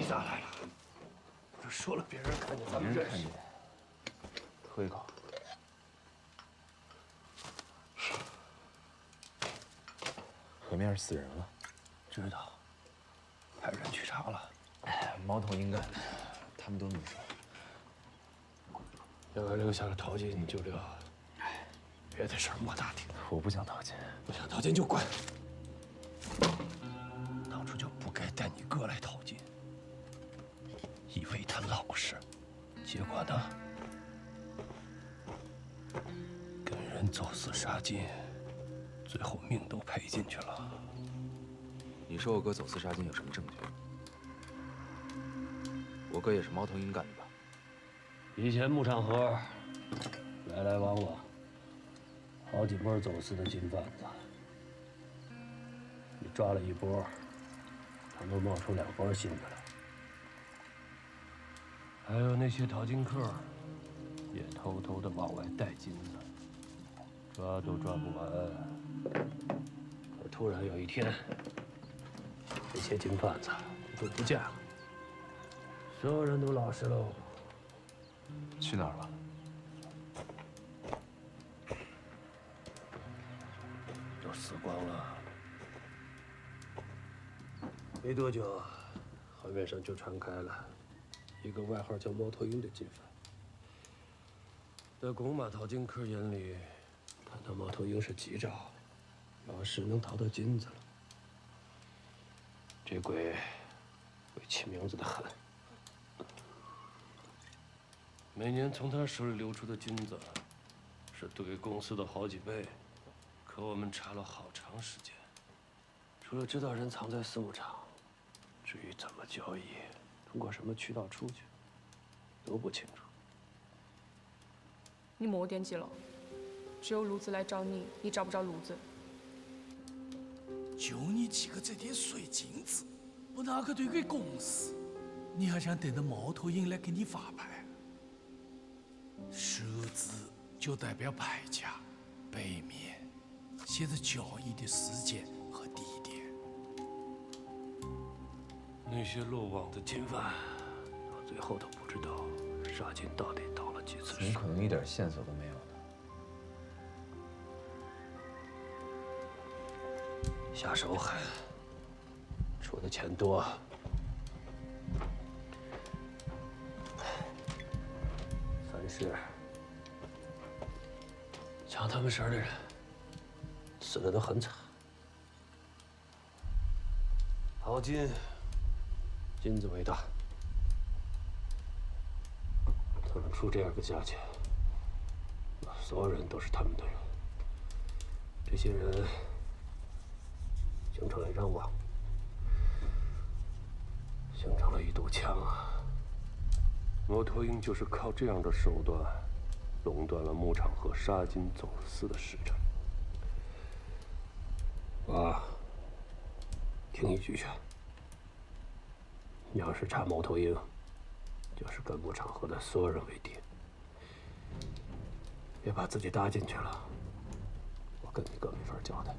咋来了？这说了，别人看见咱们认识。 喝一口。河面死人了。 知道。派人去查了。 猫头鹰干的，他们都那么说。 要留下了淘金你就留，别的事儿莫打听。 我不想淘金， 不想淘金就滚。当初就不该带你哥来淘金，以为他老实，结果呢，跟人走私杀金，最后命都赔进去了。 你说我哥走私杀金有什么证据？我哥也是猫头鹰干的吧？ 以前牧场河来来往往，好几波走私的金贩子，你抓了一波，他能冒出2波新的来。还有那些淘金客，也偷偷的往外带金子，抓都抓不完。可突然有一天，这些金贩子都不见了，所有人都老实喽。 去哪儿了？ 都死光了。没多久，海面上就传开了一个外号叫猫头鹰的金贩。在拱马淘金客眼里，看到猫头鹰是吉兆，要是能淘到金子了。这鬼会起名字的狠。每年从他手里流出的金子，是对公司的好几倍。可我们查了好长时间，除了知道人藏在私募场，至于怎么交易，通过什么渠道出去，都不清楚。 你莫惦记了，只有炉子来找你，你找不着炉子。 就你几个这点水金子，不拿去对给公司，你还想等着猫头鹰来给你发牌？数字就代表牌价，背面写着交易的时间和地点。 那些漏网的金贩，到最后都不知道杀金到底倒了几次手。 怎么可能一点线索都没有呢？ 下手狠，出的钱多。凡是抢他们食儿的人，死的都很惨。淘金，金子为大。他们出这样个价钱，所有人都是他们的人。这些人形成了一张网，形成了一堵墙啊！猫头鹰就是靠这样的手段，垄断了牧场和杀金走私的市场。我听一句劝，你要是查猫头鹰，就是跟牧场河的所有人为敌，别把自己搭进去了，我跟你哥没法交代。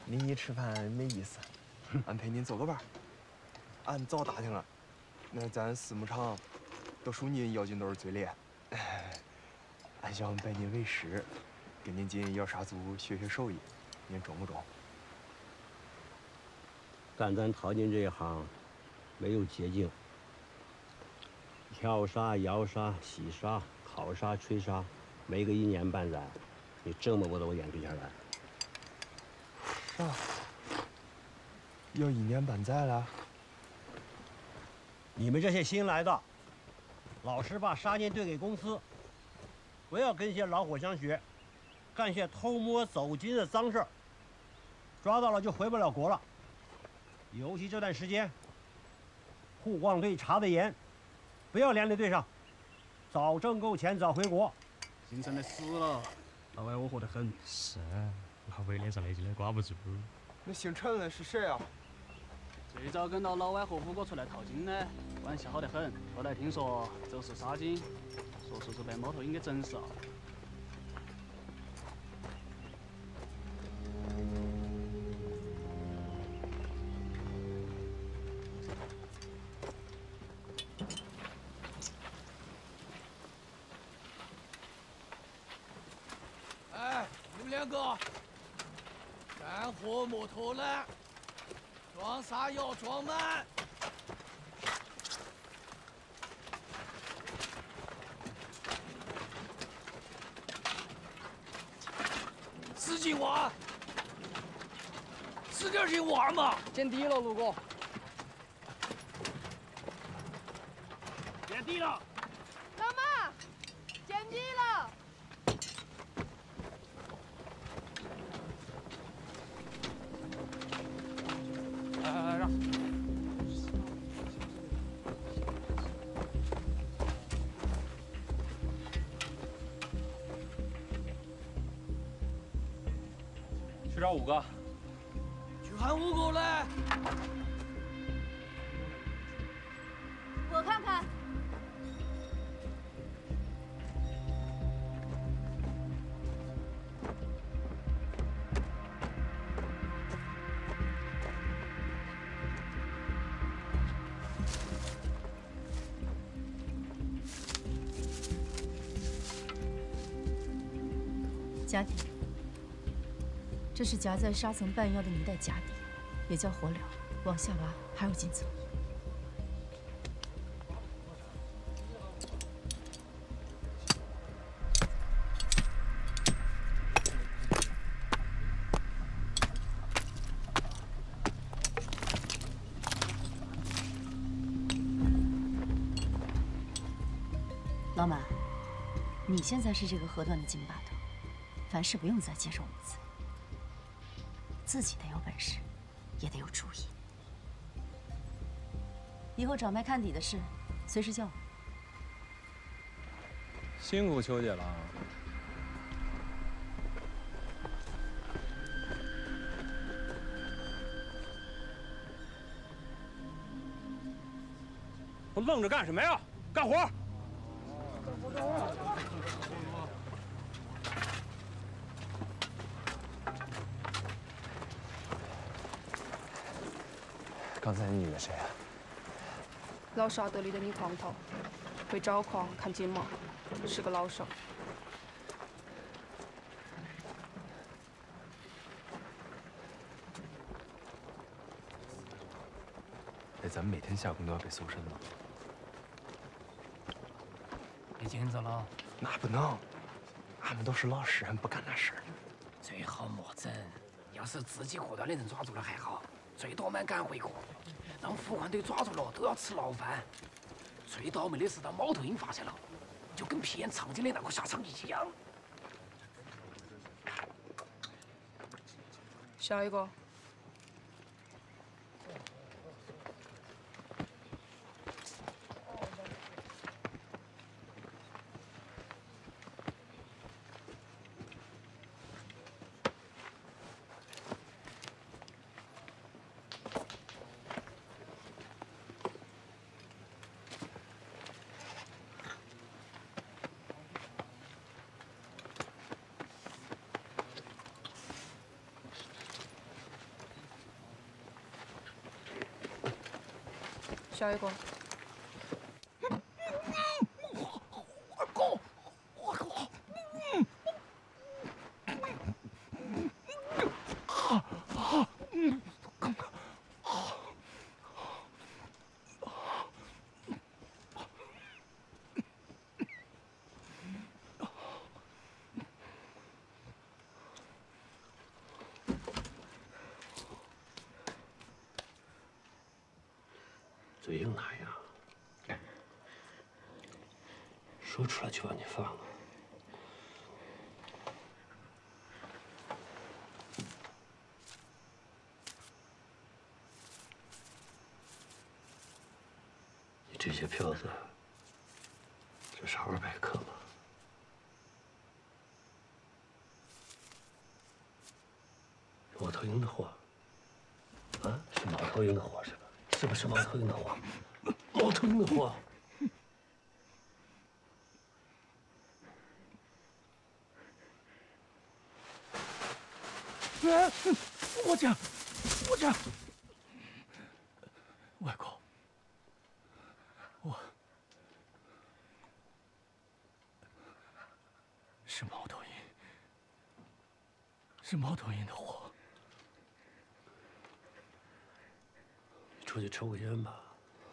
您一吃饭没意思，俺陪您走个弯。俺早打听了，那咱私牧场都属您药劲头最烈。俺想拜您为师，跟您进药杀组学学手艺，您中不中？ 干咱淘金这一行，没有捷径。挑沙、摇沙、洗沙、烤沙、吹沙，没个1年半载，你挣不到我眼皮下来。 啊，要1年半载了。 你们这些新来的，老实把沙金兑给公司，不要跟些老火相学，干些偷摸走金的脏事儿，抓到了就回不了国了。尤其这段时间，户矿队查得严，不要连累对上，早挣够钱早回国。 姓陈的死了，老外我活得很。 是，老外脸上那劲儿挂不住。 那姓陈的是谁啊？ 最早跟到老外和虎哥出来淘金的，关系好得很。后来听说走私沙金，说是被猫头鹰给整死了。 哎，你们2个，干活莫偷懒，装沙要装满。使劲挖，使点劲挖嘛！ 见底了，卢哥。 见底了。 老妈，见底了。 让。 去找5个。 去喊5个来。 我看看。 夹底，这是夹在沙层半腰的泥带夹底，也叫火燎。往下挖还有金层。老马，你现在是这个河段的金把头，凡事不用再接受物资，自己得有本事，也得有主意。以后找卖看底的事，随时叫我。 辛苦秋姐了。我愣着干什么呀？干活！ 刚才那女的谁啊？ 老沙德里的女矿头，会找矿看金毛，是个老手。 哎，咱们每天下工都要被搜身吗？ 被禁止了。 那不能，俺们都是老实人，不干那事儿。 最好莫整。要是自己河段的人抓住了还好，最多满赶回国。让扶矿队抓住了都要吃牢饭。最倒霉的是，当猫头鹰发现了，就跟骗长颈的那个下场一样。 下一个。 下一个。 嘴硬哪样？说出来就把你放了。你这些票子，这是200克吗？猫头鹰的货？啊，是猫头鹰的货是吧？是不是猫头鹰的货？猫头鹰的货。 我讲，外公，我是猫头鹰，是猫头鹰的货。 你出去抽个烟吧。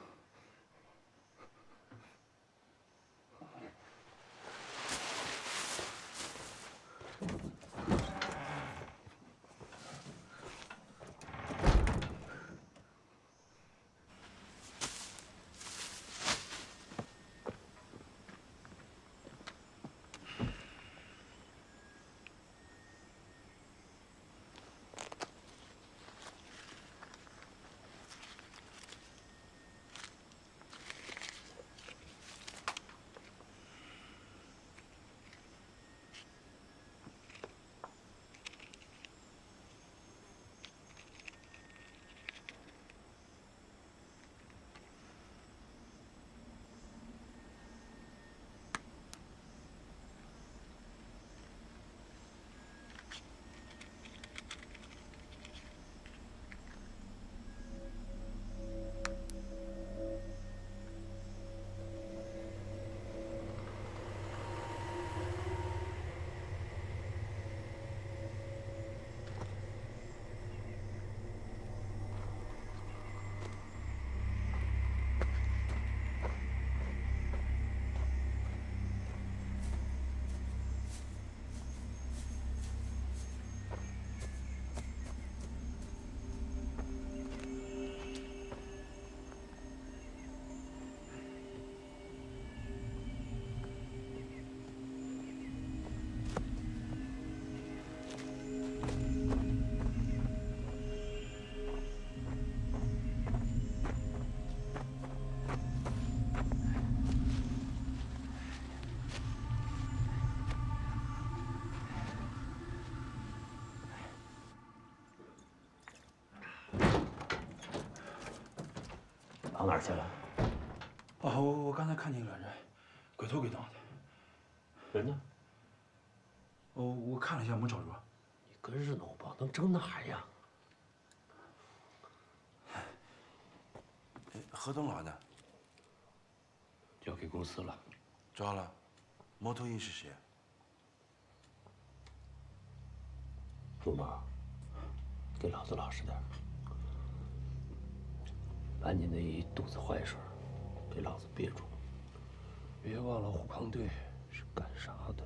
跑哪儿去了？ 哦，我刚才看见个人，鬼头鬼脑的。 人呢？ 我看了一下，没找着。 你跟日弄不能整哪儿呀？ 合同哪呢？ 交给公司了。 抓了。猫头鹰是谁？ 陆毛，给老子老实点。把你那一肚子坏水给老子憋住，别忘了虎康队是干啥的。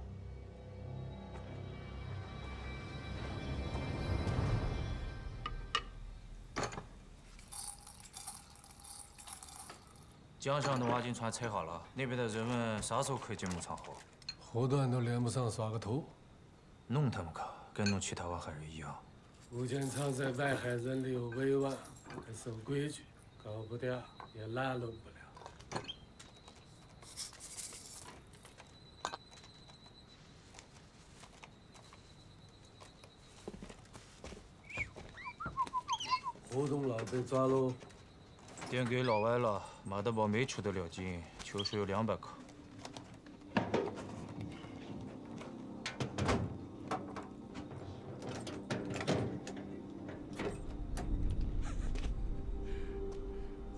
奖项都挖进船拆好了，那边的人们啥时候可以进牧场后？ 后段都连不上耍个头。 弄他们可跟弄其他外海人一样。 吴建昌在外海人里有委婉，还守规矩，搞不掉也拉拢不了。胡东老被抓喽， 点给老外了，马德堡没出得了境，球数有200克。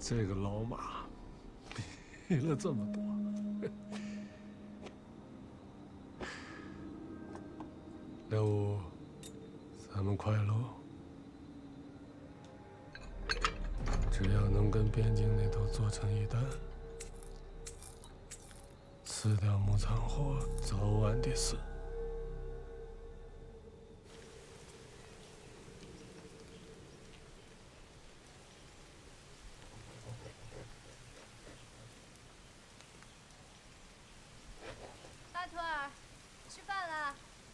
这个老马背了这么多。梁武，咱们快喽！只要能跟边境那头做成一单，辞掉牧场货，早晚的事。 大徒儿，吃饭了。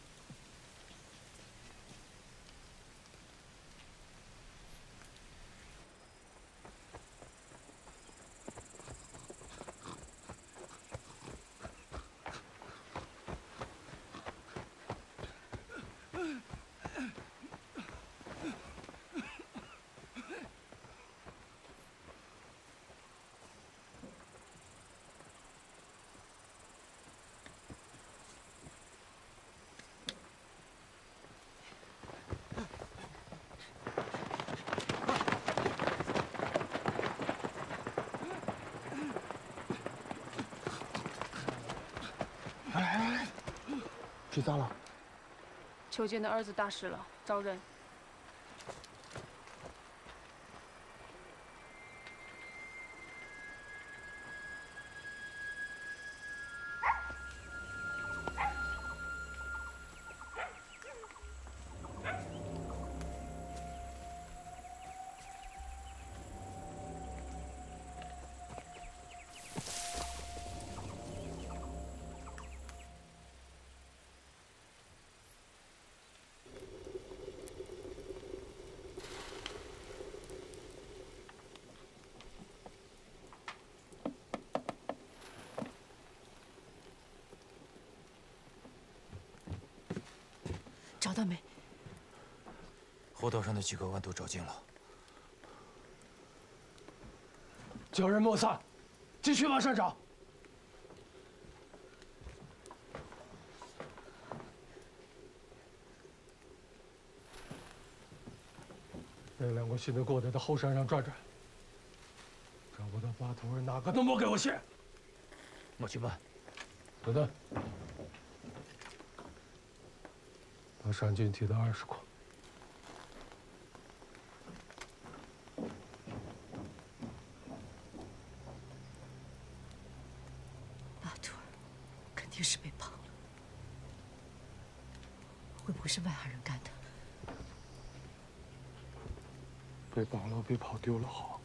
哎， 这咋了？ 裘坚的儿子大事了，招认。 找到没？ 河道上的几个弯都找尽了。 叫人莫散，继续往上找。那两个信得过的在后山上转转，找不到把头人，哪个都莫给我信。 我去办。 等等。 把赏金提到20块。 巴图尔肯定是被绑了，会不会是外行人干的？ 被绑了比跑丢了好。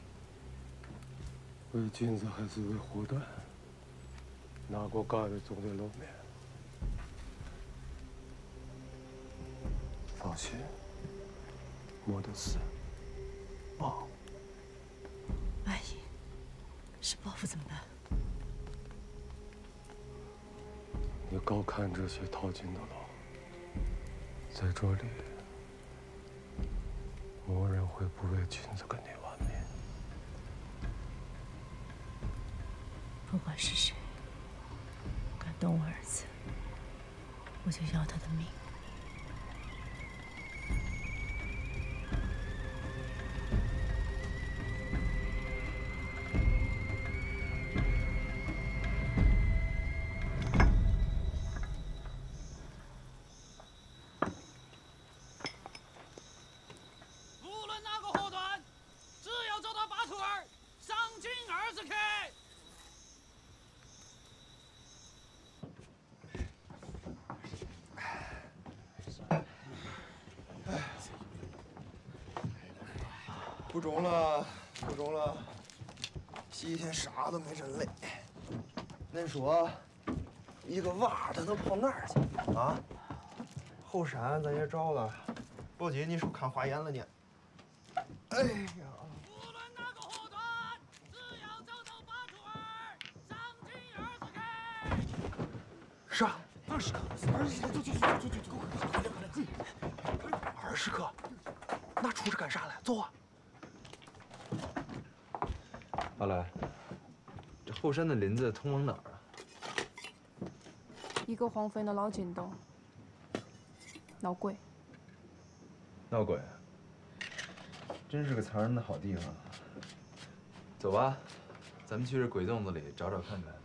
为金子还是为火弹？哪个干的总得露面。 放心，没得事。报。 万一是报复怎么办？ 你高看这些淘金的了，在这里，没人会不为金子跟你玩命。 不管是谁敢动我儿子，我就要他的命。 不中了，不中了！洗一天啥都没真累。恁说，一个娃他能跑哪儿去啊？后山咱也找了，宝姐你说看花眼了呢。哎呀！ 无论哪个河段，只要找到巴图尔，赏金20克。 啥 ？20克 ？20克？那出去干啥来？走啊！ 阿来，这后山的林子通往哪儿啊？ 一个荒废的老井洞，闹鬼。 闹鬼，真是个藏人的好地方。 走吧，咱们去这鬼洞子里找找看看。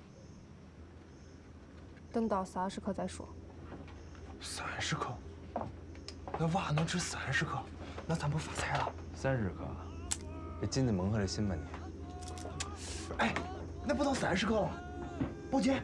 等到30克再说。 30克？那娃能值30克？那咱不发财了 ？30克？别金子蒙合了心吧你。 哎，那不到30克了，报警！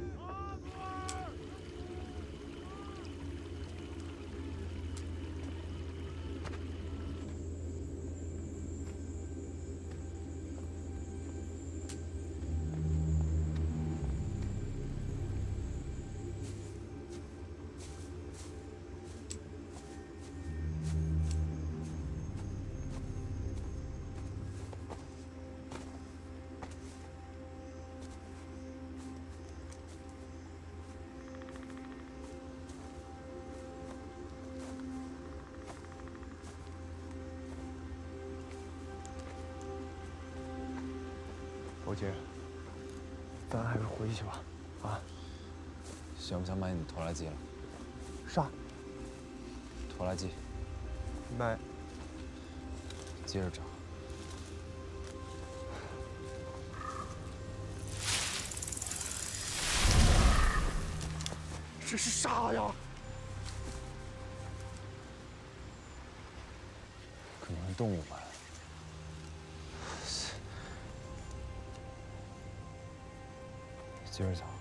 宝姐，咱还是回去吧，啊？ 想不想买你的拖拉机了？ 啥？ 拖拉机。 买。 接着找。 这是啥呀？ 可能是动物吧。 接着找。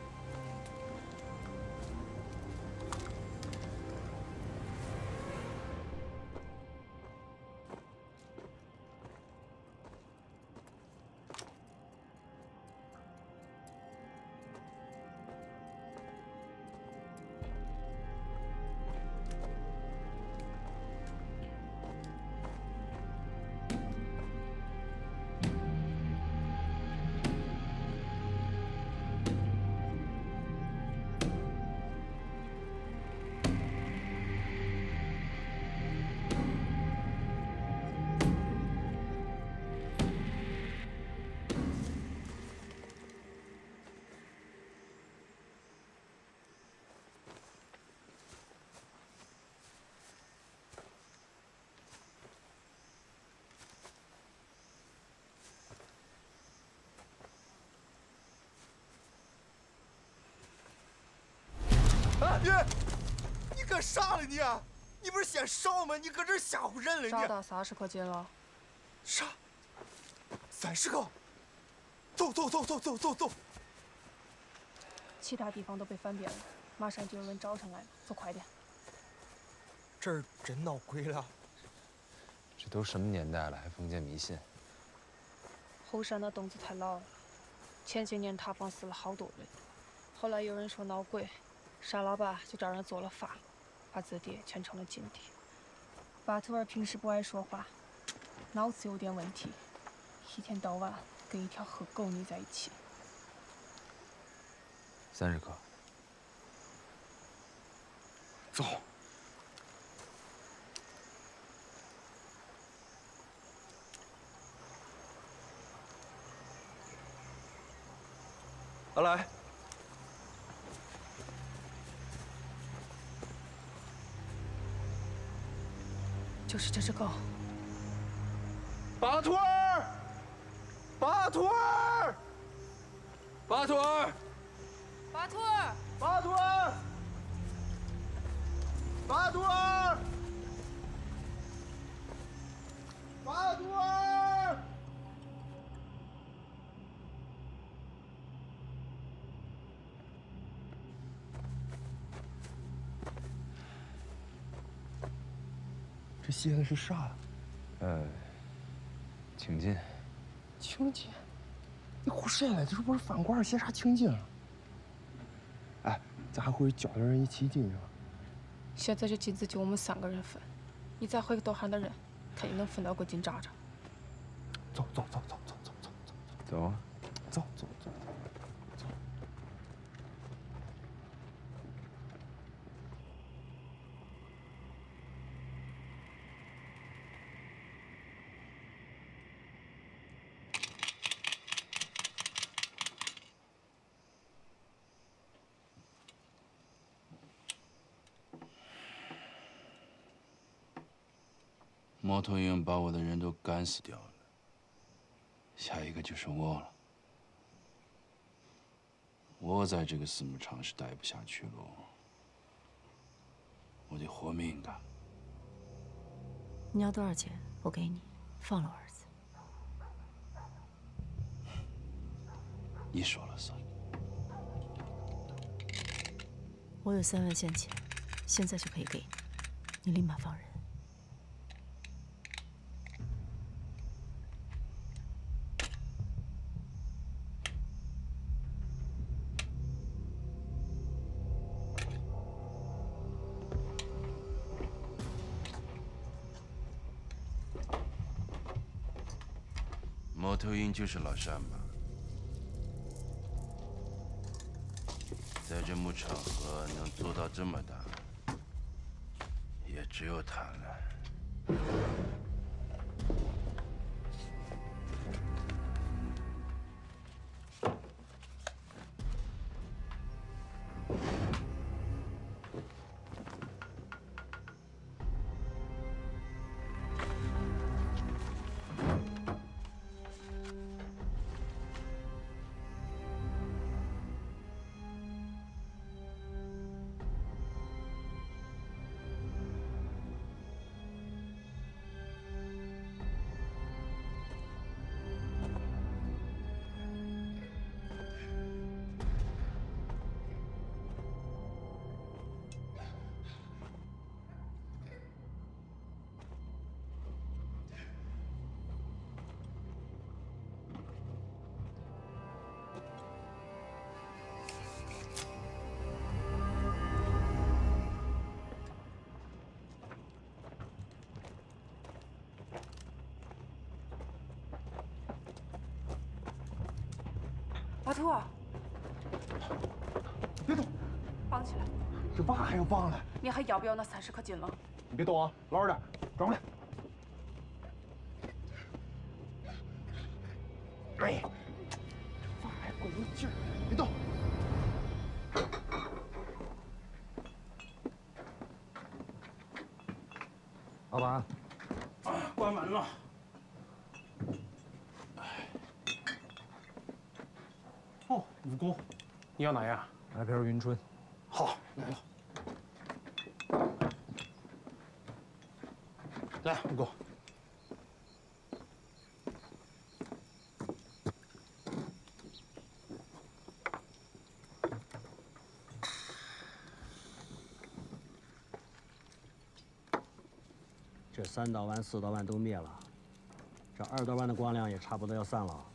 你干啥了你？你不是嫌少吗？你搁这吓唬人了你！ 找到30克金了。 啥？30克？走走走走走走走！ 其他地方都被翻遍了，马上就有人找上来了，走快点！ 这儿真闹鬼了！ 这都什么年代了，还封建迷信？ 后山的洞子太老了，前些年塌方死了好多人，后来有人说闹鬼。 沙老爸就找人做了法，把字帖全成了禁帖。巴图尔平时不爱说话，脑子有点问题，一天到晚跟一条黑狗腻在一起。 30克。 走。来。 就是这只狗。 巴图尔，巴图尔，巴图尔， 巴图尔， 巴图尔，巴图尔，巴图尔。这写的是啥？ 请进。 请进？你胡谁了？这不是饭馆，写啥请进啊？哎，咱还会叫点人一起进去吧？ 现在这金子就我们3个人分，你再回个多喊点人，看你能分到个金渣渣。 走走走走走走走走。 走啊！ 走走走。 猫头鹰把我的人都赶死掉了， 下一个就是我了。我在这个私募厂是待不下去了，我得活命的。 你要多少钱？我给你，放了我儿子。 你说了算。 我有3万现钱，现在就可以给你，你立马放人。 猫头鹰就是老山吧？在这牧场河能做到这么大，也只有他了。 阿兔， 别动， 绑起来！ 这娃还要绑了？ 你还要不要那30克金了？ 你别动啊，老实点，转过来。哎，这娃还够有劲儿，别动。老板， 关门了。 哦，五哥，你要哪样？ 来瓶云春。 好，来了。来，五哥。 这3道湾、4道湾都灭了，这2道湾的光亮也差不多要散了。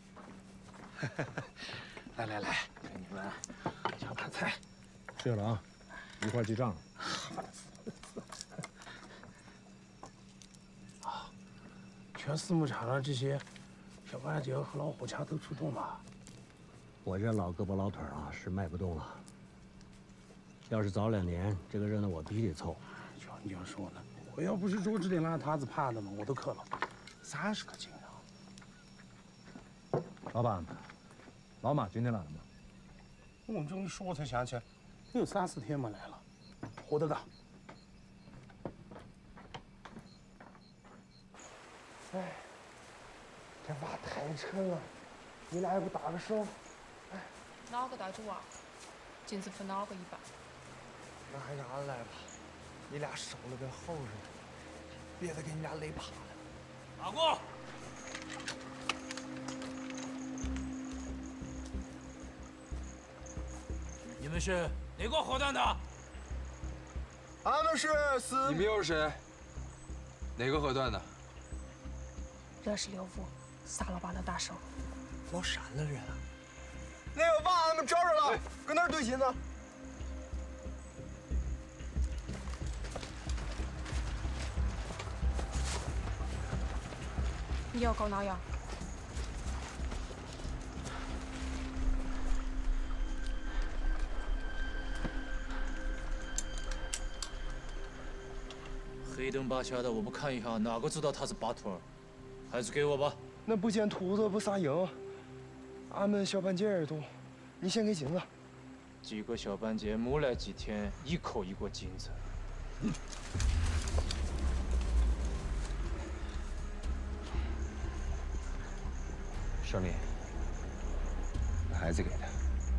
来来来，给你们小盘菜。 谢了啊，一块记账。 啊，全私募厂的这些小八九和老虎强都出动了。 我这老胳膊老腿啊，是迈不动了。要是早2年，这个热闹我必须得凑。 瞧你要说呢，我要不是捉这点烂摊子怕的嘛，我都氪了30个金啊。 老板，老马今天来了吗？ 我这么一说，我才想起来，有3、4天没来了，活得干。哎，这娃太沉了，你俩也不搭个手？哎， 哪个带着娃？金子分哪个一半？ 那还是俺来吧，你俩收了跟猴似的，别再给你俩累趴了。 阿姑。 你们是哪个河段的？ 俺们是你们又是谁？哪个河段的？ 这是6副撒老爸的大手。 老山的人啊！那个娃俺们找着了，搁那儿对亲呢。 你要搞哪样？ 黑灯巴瞎的，我不看一下，哪个知道他是把头儿？还是给我吧。 那不见秃子不撒鹰，俺们小半截儿多，你先给金子。 几个小半截，没来几天，一口一个金子。 胜利，把孩子给他。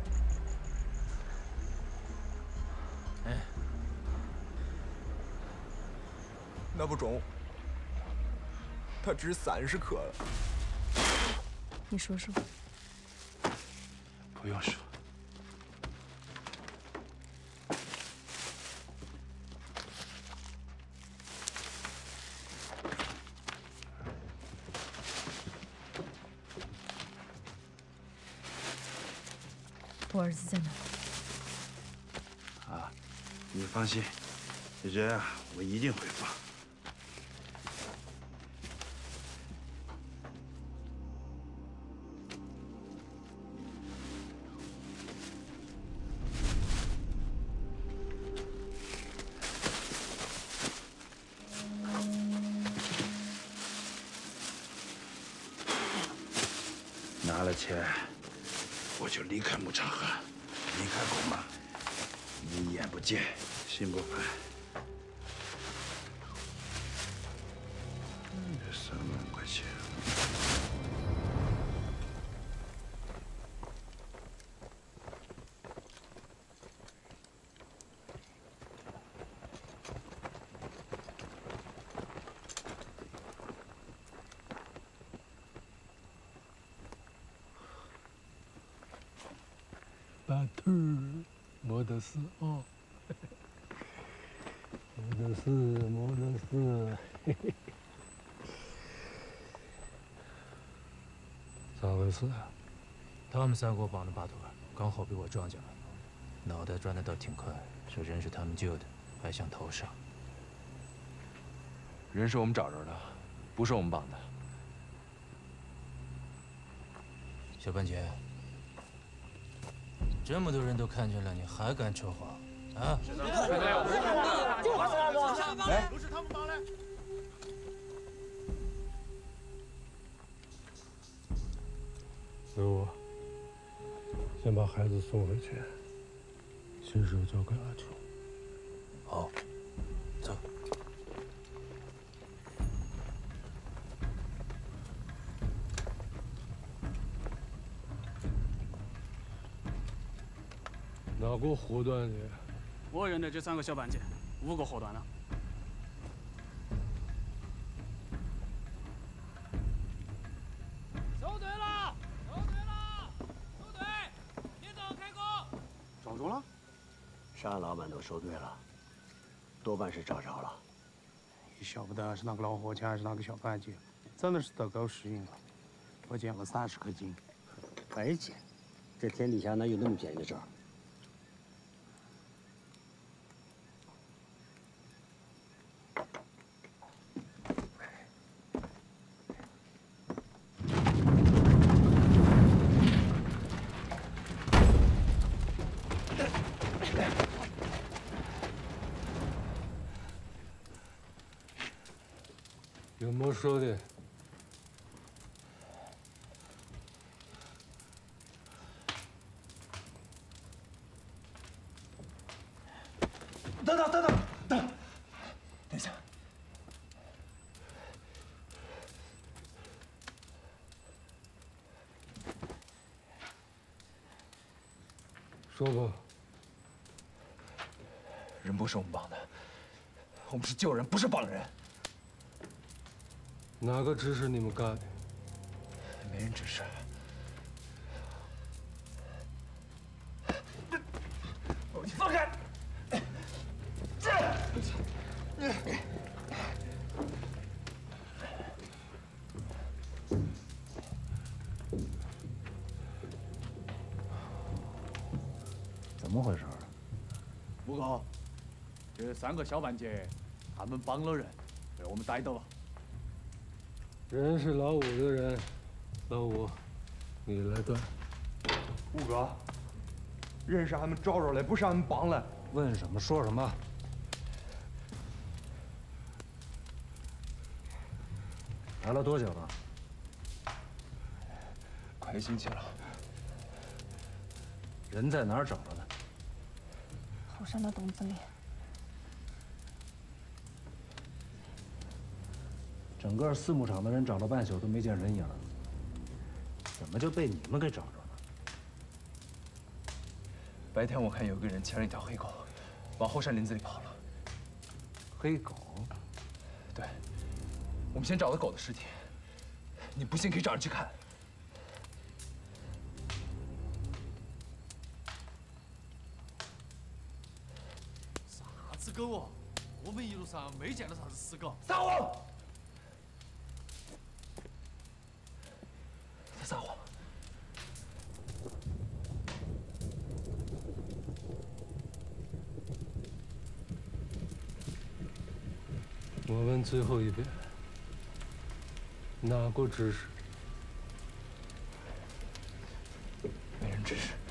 哎， 那不中，他值30克了。 你说说。 不用说。 我儿子在哪？ 啊，你放心，人啊，我一定会放。拿了钱。 我就离开牧场河，离开公妈，你眼不见心不烦。这3万块钱， 把头儿没得事哦，没得事，没得事，嘿嘿。咋回事啊？ 他们3个绑的把头，刚好被我撞见了，脑袋转得倒挺快，说人是他们救的，还想逃杀。 人是我们找着的，不是我们绑的。 小半截。 这么多人都看见了，你还敢说话？啊！ 来，不是他们绑的。给我，先把孩子送回去，亲手交给阿秋。 好，走。 哪个活断的？ 我认得这3个小半截，5个活断了。 收队了！收队了！收队！连长开工！ 找着了？ 沙老板都收队了，多半是找着了。 也晓不得是那个老伙计还是那个小半截，真的是得够适应了。我捡了30克金， 白捡，这天底下哪有那么便宜的事儿？ 有没说的？ 等一下。 说吧。 人不是我们绑的，我们是救人，不是绑人。 哪个指使你们干的？ 没人指示。你放开！ 怎么回事？ 吴哥，这3个小半截，他们帮了人，被我们逮到了。 人是老五的人，老五，你来断。 五哥，人是俺们找着的，不是俺们绑的。 问什么说什么。来了多久了？ 快1星期了。 人在哪儿找着的？ 后山的洞子里。 整个4牧场的人找了半宿都没见人影， 怎么就被你们给找着了？ 白天我看有个人牵着一条黑狗，往后山林子里跑了。 黑狗？ 对，我们先找到狗的尸体。你不信可以找人去看。 啥子狗哦？我们一路上没见到啥子死狗。 撒谎！他撒谎。 我问最后一遍，哪个指使？ 没人指使。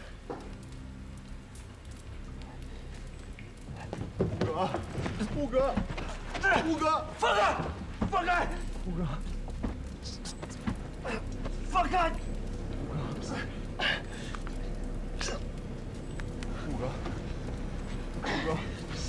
虎哥，虎哥， 放开！放开！ 虎哥， 放开！ 虎哥，虎哥。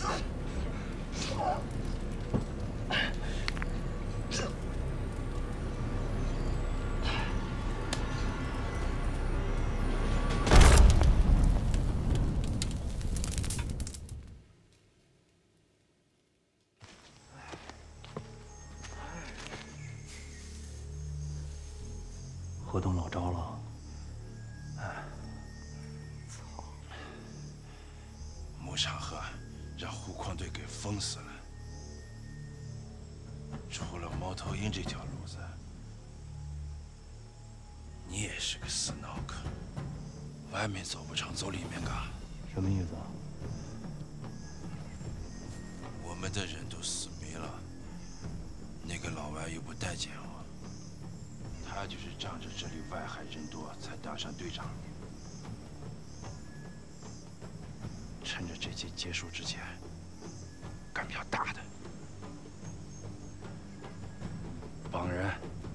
合同老招了。 操！牧场河让护矿队给封死了，除了猫头鹰这条路子，你也是个死脑壳，外面走不成，走里面干。 什么意思啊？ 我们的人都死没了，那个老外又不待见我。他就是仗着这里外海人多才当上队长的。趁着这届结束之前，干票大的。帮人。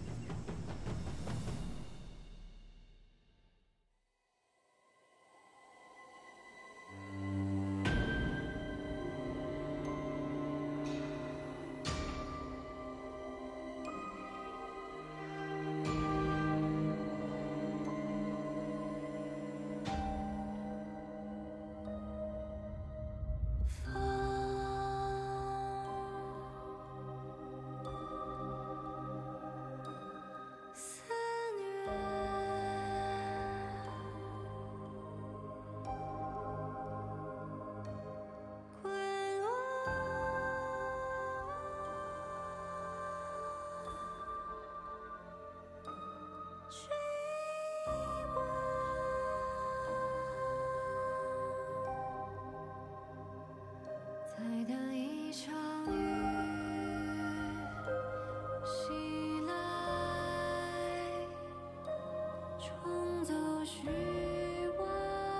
再等一场雨袭来，冲走虚妄，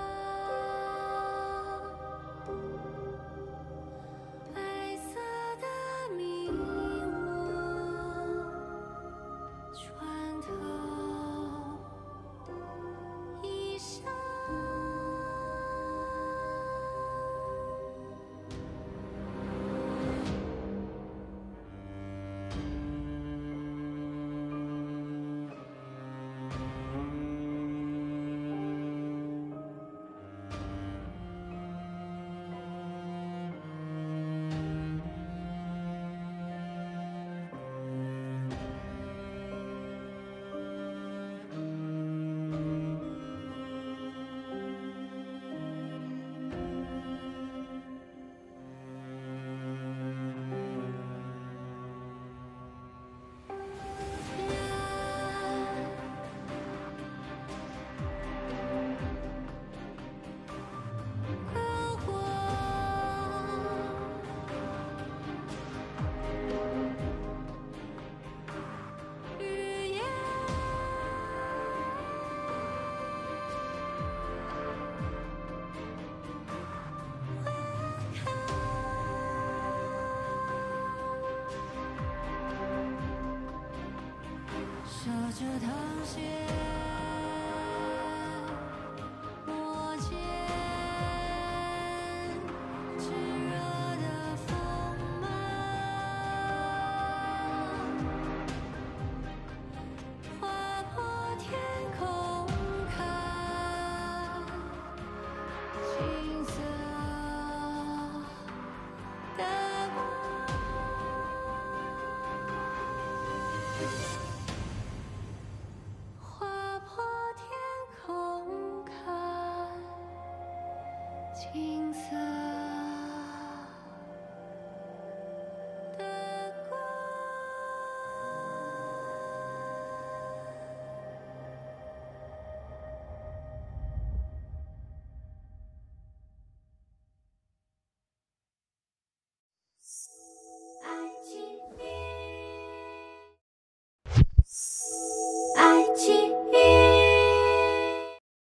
白色的迷雾穿透衣裳。守着糖鞋，摩肩，炙热的锋芒，划破天空。 金色。